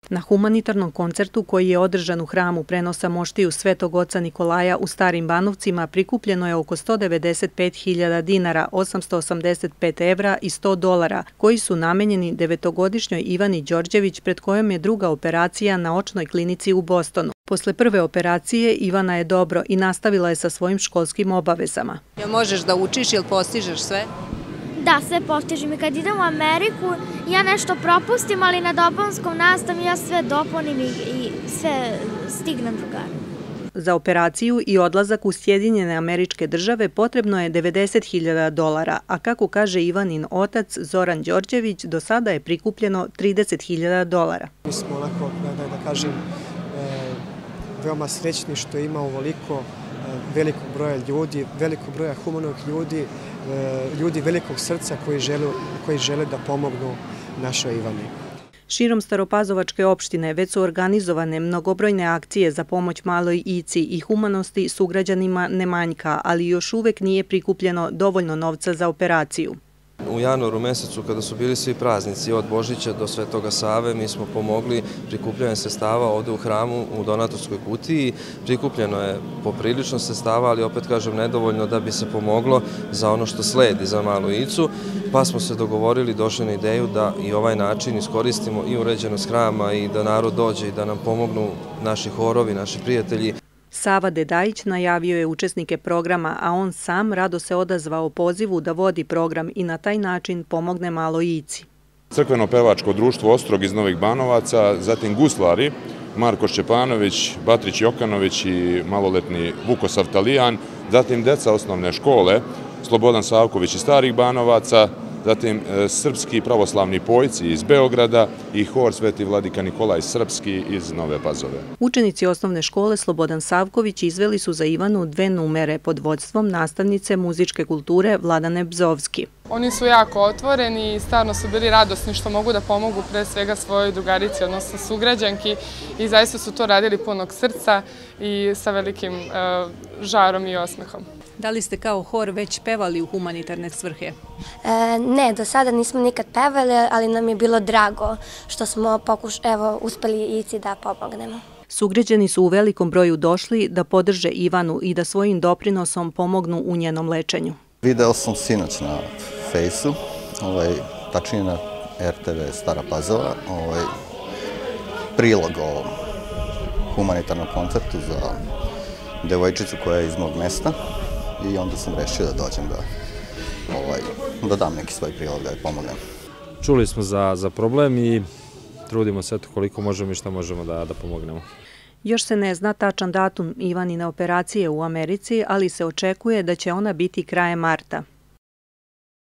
Na humanitarnom koncertu koji je održan u hramu prenosa moštiju Svetog oca Nikolaja u Starim Banovcima prikupljeno je oko 195.000 dinara, 885 evra i $100, koji su namenjeni 9-godišnjoj Ivani Đorđević, pred kojom je druga operacija na očnoj klinici u Bostonu. Posle prve operacije Ivana je dobro i nastavila je sa svojim školskim obavezama. Jel možeš da učiš ili postižeš sve? Da, sve postižem i kad idem u Ameriku ja nešto propustim, ali na dopunskom nastavi ja sve dopunim i sve stignem drugari. Za operaciju i odlazak u Sjedinjene Američke Države potrebno je $90.000, a kako kaže Ivanin otac Zoran Đorđević, do sada je prikupljeno $30.000. Mi smo onako, da kažem, veoma srećni što ima ovoliko velikog broja ljudi, velikog broja humanog ljudi, ljudi velikog srca koji žele da pomognu našoj Ivani. Širom Staropazovačke opštine već su organizovane mnogobrojne akcije za pomoć maloj Ici i humanosti sugrađanima ne manjka, ali još uvek nije prikupljeno dovoljno novca za operaciju. U januaru mesecu, kada su bili svi praznici od Božića do Svetoga Save, mi smo pomogli prikupljanjem sredstava ovde u hramu u donatorskoj kutiji. Prikupljeno je poprilično sredstava, ali opet kažem nedovoljno da bi se pomoglo za ono što sledi za malu Icu, pa smo se dogovorili, došli na ideju da i ovaj način iskoristimo i uređenost hrama i da narod dođe i da nam pomognu naši horovi, naši prijatelji. Sava Dedajić najavio je učesnike programa, a on sam rado se odazvao pozivu da vodi program i na taj način pomogne maloj Ici. Crkveno-pevačko društvo Ostrog iz Novih Banovaca, zatim guslari Marko Šćepanović, Batrić Jokanović i maloletni Vukosav Talijan, zatim deca osnovne škole Slobodan Savković iz Starih Banovaca, zatim srpski pravoslavni pojci iz Beograda i hor Sveti Vladika Nikolaj Srpski iz Nove Pazove. Učenici osnovne škole Slobodan Savković izveli su za Ivanu 2 numere pod vođstvom nastavnice muzičke kulture Vladane Bzovski. Oni su jako otvoreni i stvarno su bili radosni što mogu da pomogu pre svega svojoj drugarici, odnosno sugrađanki, i zaista su to radili punog srca i sa velikim žarom i osmehom. Da li ste kao hor već pevali u humanitarne svrhe? Ne, do sada nismo nikad pevali, ali nam je bilo drago što smo uspeli Ici da pomognemo. Sugrađani su u velikom broju došli da podrže Ivanu i da svojim doprinosom pomognu u njenom lečenju. Video sam sinoć na Fejsu, tačnije na RTV Stara Pazova, prilog o humanitarnom koncertu za devojčicu koja je iz mog mesta i onda sam rešio da dođem da dam neki svoj prilog, da je pomognem. Čuli smo za problem i trudimo se koliko možemo i šta možemo da pomognemo. Još se ne zna tačan datum Ivanine operacije u Americi, ali se očekuje da će ona biti krajem marta.